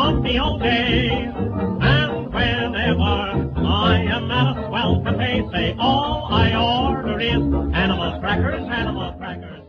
swampy old day. And whenever I am at a swell cafe, say all I order is animal crackers, animal crackers.